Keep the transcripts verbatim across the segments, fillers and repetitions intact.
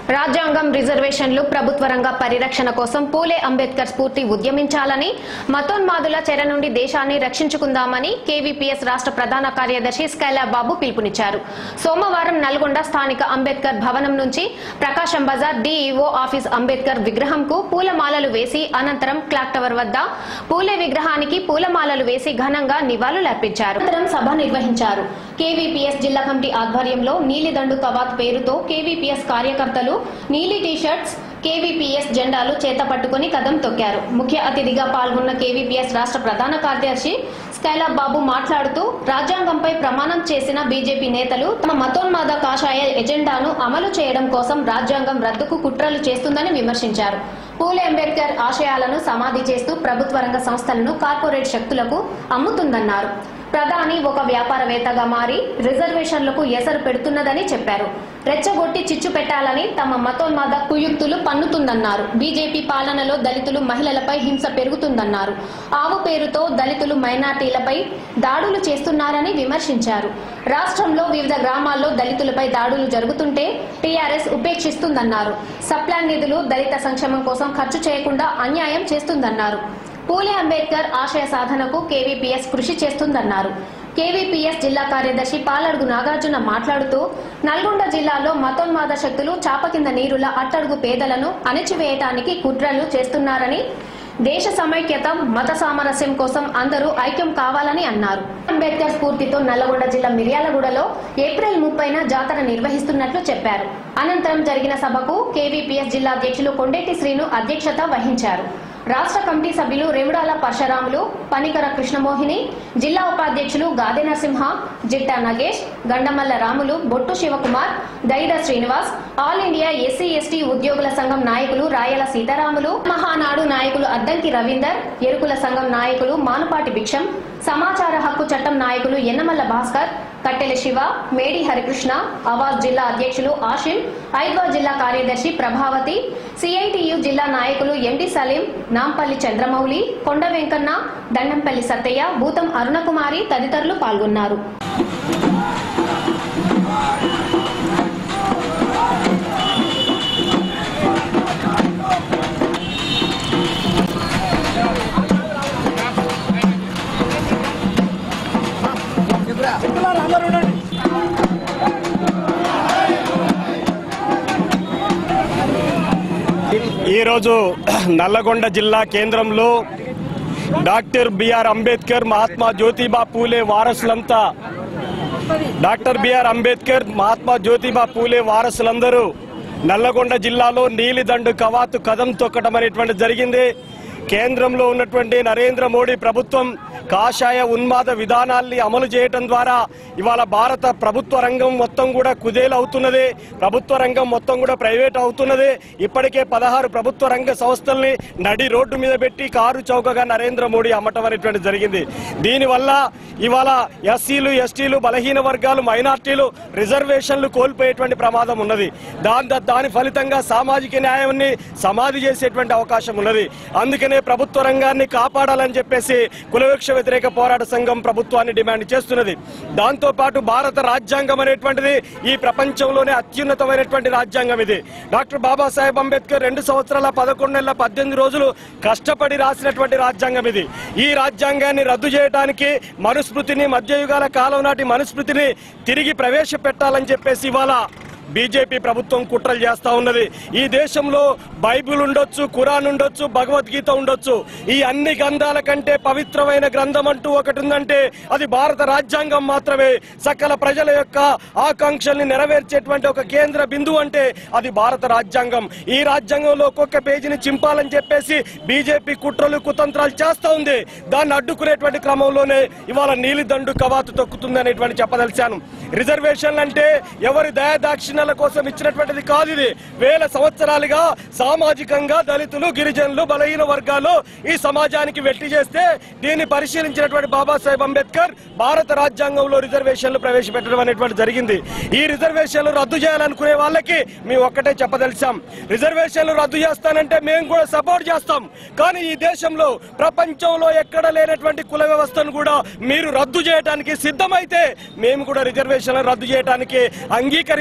రాజ్యాంగం రిజర్వేషన్లు ప్రభుత్వ రంగ పరిరక్షణ కోసం పూలే అంబేద్కర్ స్ఫూర్తి ఉద్యమించాలని మతోన్మాదుల చెర నుండి దేశాన్ని రక్షించుకుందామని కేవీపీఎస్ రాష్ట్ర ప్రధాన కార్యదర్శి స్కైలా బాబు పిలుపునిచ్చారు. సోమవారం నల్గొండ స్థానిక అంబేద్కర్ భవనం నుంచి ప్రకాశం బజార్ డీఈఓ ఆఫీస్ అంబేద్కర్ విగ్రహంకు పూలమాలలు వేసి అనంతరం క్లాక్ టవర్ వద్ద పూలే విగ్రహానికి పూలమాలలు వేసి ఘనంగా నివాళులర్పించారు. అనంతరం సభ నిర్వహించారు. కేవీపీఎస్ జిల్లా కమిటీ ఆధ్వర్యంలో నీలిదండు కవాత్ పేరుతో కేవీపీఎస్ కార్యకర్తలు నీలి టీషర్ట్స్ కేవీపీఎస్ జెండాలు చేత పట్టుకుని కదం తొక్కారు. ముఖ్య అతిథిగా పాల్గొన్న కేవీపీఎస్ రాష్ట్ర ప్రధాన కార్యదర్శి స్కైలా బాబు మాట్లాడుతూ రాజ్యాంగంపై ప్రమాణం చేసిన బీజేపీ నేతలు తమ మతోన్మాద కాషాయ ఎజెండాను అమలు చేయడం కోసం రాజ్యాంగం రద్దుకు కుట్రలు చేస్తుందని విమర్శించారు. పూలే అంబేద్కర్ ఆశయాలను సమాధి చేస్తూ ప్రభుత్వ రంగ సంస్థలను కార్పొరేట్ శక్తులకు అమ్ముతుందన్నారు. ప్రధాని ఒక వ్యాపారవేత్తగా మారి రిజర్వేషన్లకు ఎసరు పెడుతున్నదని చెప్పారు. రెచ్చగొట్టి చిచ్చు పెట్టాలని తమ మతోన్మాద కుయుక్తులు పన్నుతుందన్నారు. బీజేపీ పాలనలో దళితులు మహిళలపై హింస పెరుగుతుందన్నారు. ఆవు పేరుతో దళితులు మైనార్టీలపై దాడులు చేస్తున్నారని విమర్శించారు. రాష్ట్రంలో వివిధ గ్రామాల్లో దళితులపై దాడులు జరుగుతుంటే టీఆర్ఎస్ ఉపేక్షిస్తుందన్నారు. సప్లాన్ నిధులు దళిత సంక్షేమం కోసం ఖర్చు చేయకుండా అన్యాయం చేస్తుందన్నారు. పూలే అంబేద్కర్ ఆశయ సాధనకు కేవీపీఎస్ కృషి చేస్తుందన్నారు. కేవీపీఎస్ జిల్లా కార్యదర్శి పాలడుగు నాగార్జున మాట్లాడుతూ నల్గొండ జిల్లాలో మతోన్మాద శక్తులు చాప కింద నీరుల అట్టడుగు పేదలను అణిచివేయటానికి కుట్రలు చేస్తున్నారని, దేశ సమైక్యత మత సామరస్యం కోసం అందరూ ఐక్యం కావాలని అన్నారు. అంబేద్కర్ స్ఫూర్తితో నల్లగొండ జిల్లా మిర్యాలగూడలో ఏప్రిల్ ముప్పైన జాతర నిర్వహిస్తున్నట్లు చెప్పారు. అనంతరం జరిగిన సభకు కేవీపీఎస్ జిల్లా అధ్యక్షులు కొండేటి శ్రీను అధ్యక్షత వహించారు. రాష్ట్ర కమిటీ సభ్యులు రేవుడాల పరశురాములు, పనికర కృష్ణమోహిని, జిల్లా ఉపాధ్యక్షులు గాదె Narasimha, Jitta Nagesh, Gandamalla Ramulu, Bottu Shivakumar, Daida Srinivas, all India SC ST ఉద్యోగుల సంఘం నాయకులు రాయల సీతారాములు, మహానాడు నాయకులు అద్దంకి రవీందర్, ఎరుకుల సంఘం నాయకులు మానుపాటి భిక్షం, సమాచార హక్కు చట్టం నాయకులు ఎన్నమల్ల భాస్కర్, కట్టెల శివ, మేడి హరికృష్ణ, అవాజ్ జిల్లా అధ్యక్షులు ఆషిం, ఐద్వా జిల్లా కార్యదర్శి ప్రభావతి, సిఐటియు జిల్లా నాయకులు ఎండి సలీం, నాంపల్లి చంద్రమౌళి, కొండ వెంకన్న, దండంపల్లి సత్తయ్య, భూతం అరుణకుమారి తదితరులు పాల్గొన్నారు. ఈరోజు నల్లగొండ జిల్లా కేంద్రంలో డాక్టర్ బిఆర్ అంబేద్కర్, మహాత్మా జ్యోతిబా పూలే వారసులంతా డాక్టర్ బిఆర్ అంబేద్కర్, మహాత్మా జ్యోతిబా పూలే వారసులందరూ నల్లగొండ జిల్లాలో నీలిదండు కవాతు కదం తొక్కడం అనేటువంటి జరిగింది. కేంద్రంలో ఉన్నటువంటి నరేంద్ర మోడీ ప్రభుత్వం కాషాయ ఉన్మాద విధానాల్ని అమలు చేయటం ద్వారా ఇవాళ భారత ప్రభుత్వ రంగం మొత్తం కూడా కుదేలవుతున్నది. ప్రభుత్వ రంగం మొత్తం కూడా ప్రైవేట్ అవుతున్నది. ఇప్పటికే పదహారు ప్రభుత్వ రంగ సంస్థల్ని నడి రోడ్డు మీద పెట్టి కారు చౌకగా నరేంద్ర మోడీ అమ్మటం అనేటువంటి జరిగింది. దీనివల్ల ఇవాళ ఎస్సీలు, ఎస్టీలు, బలహీన వర్గాలు, మైనార్టీలు రిజర్వేషన్లు కోల్పోయేటువంటి ప్రమాదం ఉన్నది. దాని దాని ఫలితంగా సామాజిక న్యాయాన్ని సమాధి చేసేటువంటి అవకాశం ఉన్నది. అందుకనే ప్రభుత్వ రంగాన్ని కాపాడాలని చెప్పేసి కులవివక్ష వ్యతిరేక పోరాట సంఘం ప్రభుత్వాన్ని డిమాండ్ చేస్తున్నది. దాంతో పాటు భారత రాజ్యాంగం అనేటువంటిది ఈ ప్రపంచంలోనే అత్యున్నతమైనటువంటి రాజ్యాంగం ఇది. డాక్టర్ బాబాసాహెబ్ అంబేద్కర్ రెండు సంవత్సరాల పదకొండు నెలల పద్దెనిమిది రోజులు కష్టపడి రాసినటువంటి రాజ్యాంగం ఇది. ఈ రాజ్యాంగాన్ని రద్దు చేయడానికి మనుస్మృతిని, మధ్యయుగాల కాలం నాటి మనుస్మృతిని తిరిగి ప్రవేశపెట్టాలని చెప్పేసి ఇవాళ బీజేపీ ప్రభుత్వం కుట్రలు చేస్తా ఉన్నది. ఈ దేశంలో బైబిల్ ఉండొచ్చు, ఖురాన్ ఉండొచ్చు, భగవద్గీత ఉండొచ్చు. ఈ అన్ని గ్రంథాల కంటే పవిత్రమైన గ్రంథం అంటూ ఒకటి ఉందంటే అది భారత రాజ్యాంగం మాత్రమే. సకల ప్రజల యొక్క ఆకాంక్షల్ని నెరవేర్చేటువంటి ఒక కేంద్ర బిందువు అంటే అది భారత రాజ్యాంగం. ఈ రాజ్యాంగంలో ఒక్కొక్క పేజీని చింపాలని చెప్పేసి బీజేపీ కుట్రలు, కుతంత్రాలు చేస్తా ఉంది. దాన్ని అడ్డుకునేటువంటి క్రమంలోనే ఇవాళ నీలిదండు కవాతు తొక్కుతుంది అనేటువంటి చెప్పదలిచాను. రిజర్వేషన్లు అంటే ఎవరి దయాదాక్షిణ్యాల కోసం ఇచ్చినటువంటిది కాదు. ఇది వేల సంవత్సరాలుగా సామాజికంగా దళితులు, గిరిజనులు, బలహీన వర్గాలు ఈ సమాజానికి వెట్టి చేస్తే దీన్ని పరిశీలించినటువంటి బాబాసాహెబ్ అంబేద్కర్ భారత రాజ్యాంగంలో రిజర్వేషన్లు ప్రవేశపెట్టడం అనేటువంటి జరిగింది. ఈ రిజర్వేషన్లు రద్దు చేయాలనుకునే వాళ్ళకి మేము ఒక్కటే చెప్పదలిచాం. రిజర్వేషన్లు రద్దు చేస్తానంటే మేము కూడా సపోర్ట్ చేస్తాం. కానీ ఈ దేశంలో ప్రపంచంలో ఎక్కడ లేనటువంటి కుల వ్యవస్థను కూడా మీరు రద్దు చేయడానికి సిద్ధమైతే మేము కూడా రిజర్వేషన్లు రద్దు చేయడానికి అంగీకరిస్తామని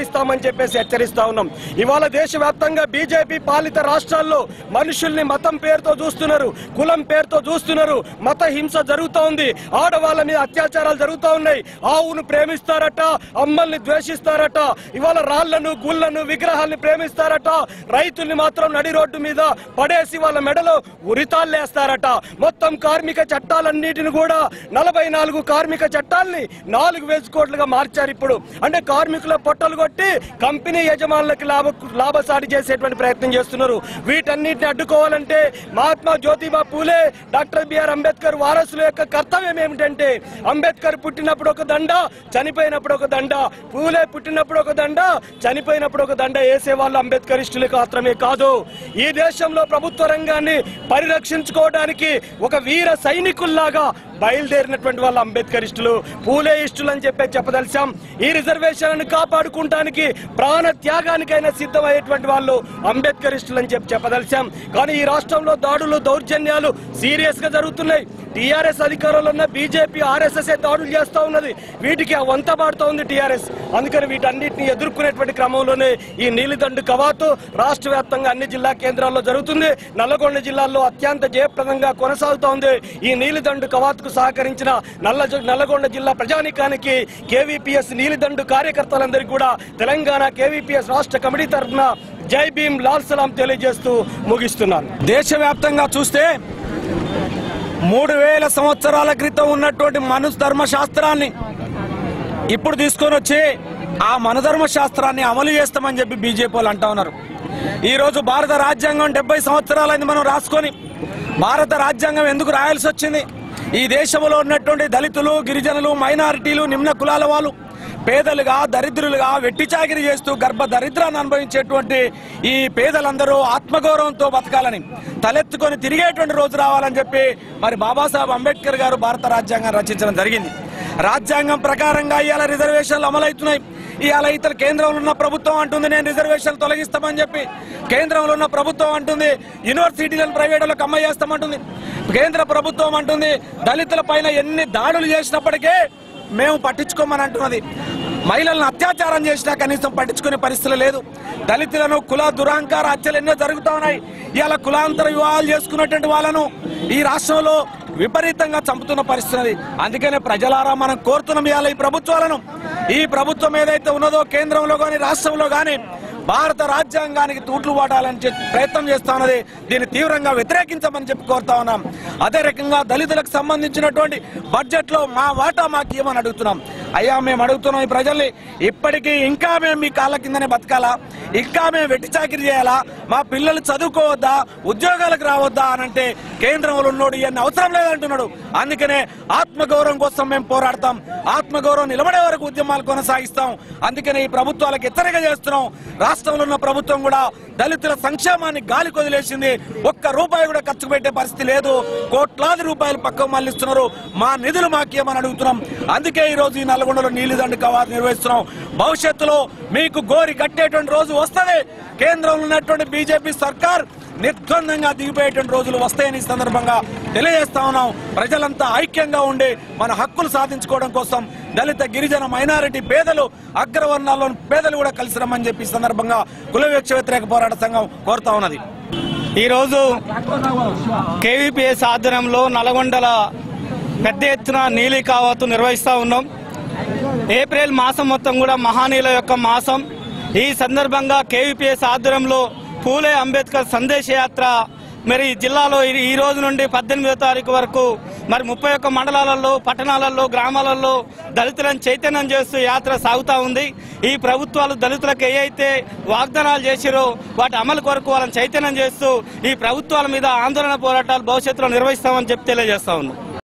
చెప్పేసి హెచ్చరిస్తా ఉన్నాం. ఇవాళ దేశవ్యాప్తంగా బీజేపీ పాలిత రాష్ట్రాల్లో మనుషుల్ని మతం పేరుతో చూస్తున్నారు, కులం పేరుతో చూస్తున్నారు, మత హింస జరుగుతూ ఉంది, ఆడవాళ్ళ మీద అత్యాచారాలు జరుగుతూ ఉన్నాయి. ఆవును ప్రేమిస్తారట, అమ్మల్ని ద్వేషిస్తారట, ఇవాళ రాళ్లను గుళ్లను విగ్రహాల్ని ప్రేమిస్తారట, రైతుల్ని మాత్రం నడి రోడ్డు మీద పడేసి వాళ్ళ మెడలో ఉరితాళ్ళేస్తారట. మొత్తం కార్మిక చట్టాలన్నిటిని కూడా నలభై నాలుగు కార్మిక చట్టాల్ని నాలుగు వేల కోట్లుగా మార్చారు. ఇప్పుడు అంటే కార్మికుల పొట్టలు కొట్టి కంపెనీ యజమానులకి లాభ లాభసాటి చేసేటువంటి ప్రయత్నం చేస్తున్నారు. వీటన్నిటిని అడ్డుకోవాలంటే మహాత్మా జ్యోతిబా పూలే, డాక్టర్ బిఆర్ అంబేద్కర్ వారసుల యొక్క కర్తవ్యం ఏమిటంటే, అంబేద్కర్ పుట్టినప్పుడు ఒక దండ, చనిపోయినప్పుడు ఒక దండ, పూలే పుట్టినప్పుడు ఒక దండ, చనిపోయినప్పుడు ఒక దండ వేసే వాళ్ళు అంబేద్కరిస్టులకు మాత్రమే కాదు, ఈ దేశంలో ప్రభుత్వ రంగాన్ని పరిరక్షించుకోవడానికి ఒక వీర సైనికుల్లాగా బయలుదేరినటువంటి వాళ్ళు అంబేద్కరిస్టులు, పూలే ఇష్టులు అని చెప్పి చెప్పదలిచాం. ఈ రిజర్వేషన్లను కాపాడుకుంటానికి ప్రాణ త్యాగానికైనా సిద్ధమయ్యేటువంటి వాళ్ళు అంబేద్కరిస్టులు అని చెప్పి చెప్పదలిచాం. కానీ ఈ రాష్ట్రంలో దాడులు దౌర్జన్యాలు సీరియస్ గా జరుగుతున్నాయి. టీఆర్ఎస్ అధికారంలో ఉన్న బీజేపీ ఆర్ఎస్ఎస్ దాడులు చేస్తా ఉన్నది, వీటికి వంత పాడుతూ ఉంది టీఆర్ఎస్. అందుకని వీటన్నిటిని ఎదుర్కొనేటువంటి క్రమంలోనే ఈ నీలిదండు కవాతు రాష్ట్ర వ్యాప్తంగా అన్ని జిల్లా కేంద్రాల్లో జరుగుతుంది. నల్లగొండ జిల్లాలో అత్యంత జయప్రదంగా కొనసాగుతూ ఉంది. ఈ నీలిదండు కవాతు సహకరించిన నల్ల నల్లగొండ జిల్లా ప్రజానికానికి, కేవీపీఎస్ నీలిదండు కార్యకర్తలందరికీ కూడా తెలంగాణ కేవీపీఎస్ రాష్ట్ర కమిటీ తరఫున జై భీమ్ లాల్ సలాం తెలియజేస్తూ ముగిస్తున్నాను. దేశవ్యాప్తంగా చూస్తే మూడు వేల సంవత్సరాల క్రితం ఉన్నటువంటి మను ధర్మశాస్త్రాన్ని ఇప్పుడు తీసుకొని వచ్చి ఆ మనధర్మ శాస్త్రాన్ని అమలు చేస్తామని చెప్పి బీజేపీ వాళ్ళు అంటా ఉన్నారు. ఈ రోజు భారత రాజ్యాంగం డెబ్బై సంవత్సరాలైంది మనం రాసుకొని. భారత రాజ్యాంగం ఎందుకు రాయాల్సి వచ్చింది? ఈ దేశంలో ఉన్నటువంటి దళితులు, గిరిజనులు, మైనారిటీలు, నిమ్న కులాల వాళ్ళు పేదలుగా, దరిద్రులుగా వెట్టి చాకిరి చేస్తూ గర్భ దరిద్రాన్ని అనుభవించేటువంటి ఈ పేదలందరూ ఆత్మగౌరవంతో బతకాలని, తలెత్తుకొని తిరిగేటువంటి రోజు రావాలని చెప్పి మరి బాబాసాహెబ్ అంబేద్కర్ గారు భారత రాజ్యాంగాన్ని రచించడం జరిగింది. రాజ్యాంగం ప్రకారంగా ఇవాళ రిజర్వేషన్లు అమలవుతున్నాయి. ఇవాళ ఇతర కేంద్రంలో ఉన్న ప్రభుత్వం అంటుంది నేను రిజర్వేషన్లు తొలగిస్తామని చెప్పి, కేంద్రంలో ఉన్న ప్రభుత్వం అంటుంది యూనివర్సిటీలను ప్రైవేటులకు అమ్మేస్తామంటుంది, కేంద్ర ప్రభుత్వం అంటుంది దళితుల పైన ఎన్ని దాడులు చేసినప్పటికీ మేము పట్టించుకోమని అంటున్నది. మహిళలను అత్యాచారం చేసినా కనీసం పట్టించుకునే పరిస్థితి లేదు. దళితులను కుల దురాంకార హత్యలు ఎన్నో జరుగుతూ ఉన్నాయి. ఇవాళ కులాంతర వివాహాలు చేసుకున్నటువంటి వాళ్ళను ఈ రాష్ట్రంలో విపరీతంగా చంపుతున్న పరిస్థితి. అందుకనే ప్రజలారా మనం కోరుతున్నాం ఇవాళ ఈ ప్రభుత్వాలను, ఈ ప్రభుత్వం ఏదైతే ఉన్నదో కేంద్రంలో కానీ రాష్ట్రంలో కానీ భారత రాజ్యాంగానికి తూట్లు పడాలని ప్రయత్నం చేస్తా ఉన్నది. దీన్ని తీవ్రంగా వ్యతిరేకించమని చెప్పి కోరుతా ఉన్నాం. అదే రకంగా దళితులకు సంబంధించినటువంటి బడ్జెట్ లో మా వాటా మాకు ఇవ్వమని అడుగుతున్నాం. అయ్యా మేము అడుగుతున్నాం ఈ ప్రజల్ని, ఇప్పటికీ ఇంకా మేము మీ కాళ్ళ కిందనే బతకాలా? ఇంకా మేము వెట్టి చాకిరి చేయాలా? మా పిల్లలు చదువుకోవద్దా, ఉద్యోగాలకు రావద్దా అని అంటే కేంద్రంలో ఉన్నోడు ఇవన్నీ అవసరం లేదంటున్నాడు. అందుకనే ఆత్మగౌరవం కోసం మేము పోరాడతాం, ఆత్మగౌరవం నిలబడే వరకు ఉద్యమాలు కొనసాగిస్తాం. అందుకనే ఈ ప్రభుత్వాలకు హెచ్చరిక చేస్తున్నాం. రాష్ట్రంలో ఉన్న ప్రభుత్వం కూడా దళితుల సంక్షేమాన్ని గాలి కొదిలేసింది. ఒక్క రూపాయి కూడా ఖర్చు పెట్టే పరిస్థితి లేదు. కోట్లాది రూపాయలు పక్కకు మళ్లిస్తున్నారు. మా నిధులు మాకేమని అడుగుతున్నాం. అందుకే ఈ రోజు ఈ నల్గొండలో నీలిదండు కవాతు నిర్వహిస్తున్నాం. భవిష్యత్తులో మీకు గోరి కట్టేటువంటి రోజు వస్తుంది. కేంద్రంలో ఉన్నటువంటి బీజేపీ సర్కార్ నిర్ద్వందంగా దిగిపోయేటువంటి రోజులు వస్తాయని సందర్భంగా తెలియజేస్తా ఉన్నాం. ప్రజలంతా ఐక్యంగా ఉండి మన హక్కులు సాధించుకోవడం కోసం దళిత, గిరిజన, మైనారిటీ, పేదలు, అగ్రవర్ణాల్లో పేదలు కూడా కలిసి రమ్మని చెప్పి సందర్భంగా కుల వివక్ష వ్యతిరేక పోరాట సంఘం కోరుతా ఉన్నది. ఈరోజు కేవీపీఎస్ ఆధ్వర్యంలో నల్గొండల పెద్ద ఎత్తున నీలి కవాతు నిర్వహిస్తూ ఉన్నాం. ఏప్రిల్ మాసం మొత్తం కూడా మహానీయుల యొక్క మాసం. ఈ సందర్భంగా కేవీపీఎస్ ఆధ్వర్యంలో పూలే అంబేద్కర్ సందేశ యాత్ర మరి జిల్లాలో ఈ రోజు నుండి పద్దెనిమిదో తారీఖు వరకు మరి ముప్పై ఒక్క మండలాలలో, పట్టణాలలో, గ్రామాలలో దళితులను చైతన్యం చేస్తూ యాత్ర సాగుతూ ఉంది. ఈ ప్రభుత్వాలు దళితులకు ఏ అయితే వాగ్దానాలు చేసిరో వాటి అమలు కొరకు వాళ్ళని చైతన్యం చేస్తూ ఈ ప్రభుత్వాల మీద ఆందోళన పోరాటాలు భవిష్యత్తులో నిర్వహిస్తామని చెప్పి తెలియజేస్తా ఉన్నాం.